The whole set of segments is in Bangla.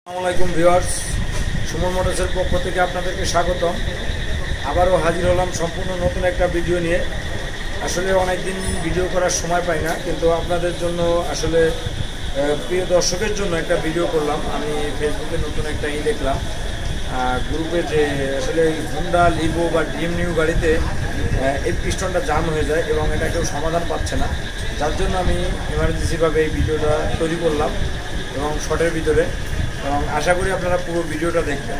আসসালামু আলাইকুম ভিউয়ার্স, সুমন মোটরসের পক্ষ থেকে আপনাদেরকে স্বাগতম। আবারও হাজির হলাম সম্পূর্ণ নতুন একটা ভিডিও নিয়ে। আসলে অনেক দিন ভিডিও করার সময় পাই না, কিন্তু আপনাদের জন্য আসলে প্রিয় দর্শকের জন্য একটা ভিডিও করলাম। আমি ফেসবুকে নতুন একটা দেখলাম গ্রুপে যে আসলে হুন্ডা লিভো বা ড্রিম নিউ গাড়িতে এই পিস্টনটা জাম হয়ে যায় এবং এটা কেউ সমাধান পাচ্ছে না, যার জন্য আমি এমার্জেন্সিভাবে এই ভিডিওটা তৈরি করলাম এবং শর্টের ভিতরে, এবং আশা করি আপনারা পুরো ভিডিওটা দেখবেন।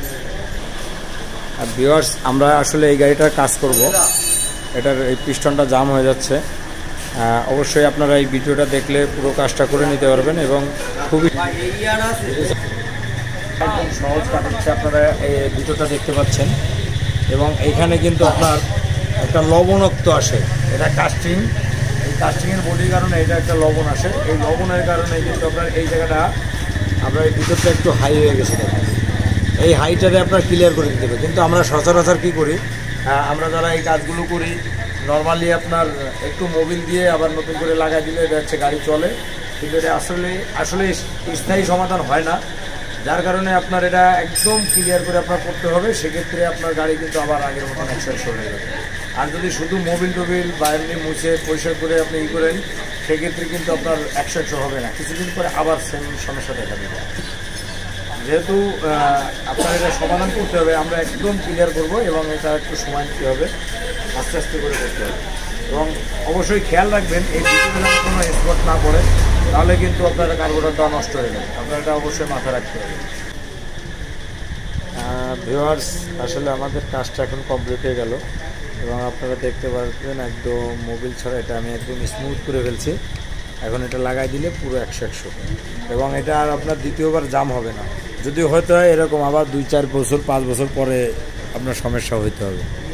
আর ভিউয়ার্স, আমরা আসলে এই গাড়িটার কাজ করব, এটার এই পিস্টনটা জাম হয়ে যাচ্ছে। অবশ্যই আপনারা এই ভিডিওটা দেখলে পুরো কাজটা করে নিতে পারবেন এবং খুবই একদম সহজ কাজ হচ্ছে। আপনারা এই ভিডিওটা দেখতে পাচ্ছেন এবং এইখানে কিন্তু আপনার একটা লবণাক্ত আসে, এটা কাস্টিং, এই কাস্টিংয়ের বডির কারণে এটা একটা লবণ আসে। এই লবণের কারণে কিন্তু আপনার এই জায়গাটা আপনার এই ভিতরটা একটু হাই হয়ে গেছে। এই হাইটারে আপনার ক্লিয়ার করে দিতে হবে। কিন্তু আমরা সচরাচর কী করি, আমরা যারা এই কাজগুলো করি নর্মালি আপনার একটু মোবিল দিয়ে আবার নতুন করে লাগাই দিলে এটা হচ্ছে গাড়ি চলে, কিন্তু এটা আসলে স্থায়ী সমাধান হয় না। যার কারণে আপনার এটা একদম ক্লিয়ার করে আপনার করতে হবে। সেক্ষেত্রে আপনার গাড়ি কিন্তু আবার আগের মতন 100 হয়ে যাবে। আর যদি শুধু মোবিল টোবিল বা এমনি মুছে পরিষ্কার করে আপনি করেন, সেক্ষেত্রে কিন্তু আপনার 100 হবে না, কিছুদিন পরে আবার সেম সমস্যা দেখা দেবে। যেহেতু আপনার এটা সমাধান করতে হবে, আমরা একদম ক্লিয়ার করব এবং এটা একটু সময় দিতে হবে, আস্তে আস্তে করে করতে হবে। এবং অবশ্যই খেয়াল রাখবেন এই ভিতরে কোনো স্পট না পড়ে, তাহলে কিন্তু আপনার কার্বোরেটরটা নষ্ট হয়ে যাবে। আপনার এটা অবশ্যই মাথায় রাখতে হবে। ভিউয়ার্স, আসলে আমাদের কাজটা এখন কমপ্লিট হয়ে গেল এবং আপনারা দেখতে পাচ্ছেন একদম মোবিল ছাড়া এটা আমি একদম স্মুথ করে ফেলছি। এখন এটা লাগাই দিলে পুরো 100 এবং এটা আর আপনার দ্বিতীয়বার জাম হবে না। যদি হয়তো হয় এরকম আবার 2-4 বছর 5 বছর পরে আপনার সমস্যা হইতে হবে।